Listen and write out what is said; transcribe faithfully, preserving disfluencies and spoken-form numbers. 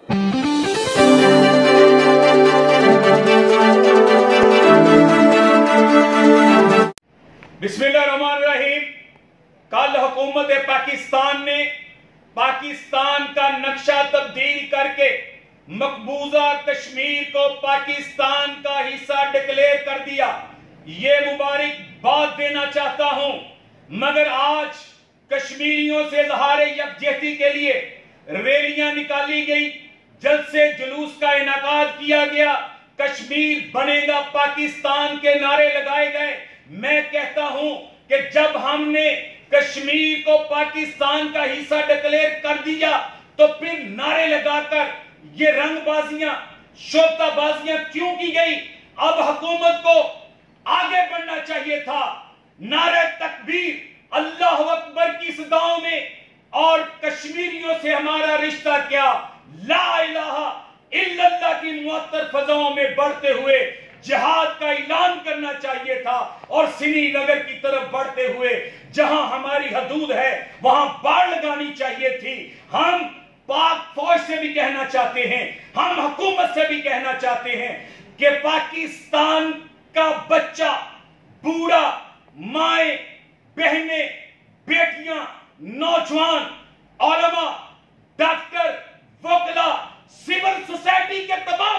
بسم اللہ الرحمن الرحیم. کل حکومت پاکستان نے پاکستان کا نقشہ تبدیل کر کے مقبوضہ کشمیر کو پاکستان کا حصہ ڈکلیئر کر دیا. یہ مبارک بات دینا چاہتا ہوں، مگر آج کشمیریوں سے اظہار یکجہتی کے لیے ریلیاں نکالی گئی، جلسے جلوس کا انعقاد کیا گیا، کشمیر بنے گا پاکستان کے نعرے لگائے گئے. میں کہتا ہوں کہ جب ہم نے کشمیر کو پاکستان کا حصہ ڈکلیئر کر دیا تو پھر نعرے لگا کر یہ رنگ بازیاں شوطہ بازیاں کیوں کی گئی؟ اب حکومت کو آگے بڑھنا چاہیے تھا. نعرہ تکبیر، اللہ اکبر کی صداؤں میں، اور کشمیریوں سے ہمارا رشتہ کیا، لا الہ الا اللہ کی معطر فضاؤں میں بڑھتے ہوئے جہاد کا اعلان کرنا چاہیے تھا، اور سری نگر کی طرف بڑھتے ہوئے جہاں ہماری حدود ہے وہاں باڑ لگانی چاہیے تھی. ہم پاک فوج سے بھی کہنا چاہتے ہیں، ہم حکومت سے بھی کہنا چاہتے ہیں کہ پاکستان کا بچہ، بوڑھا، مائیں، بہنیں، بیٹیاں، نوجوان، علماء، ڈاکٹر، وکلا، سول سوسائٹی کے تمام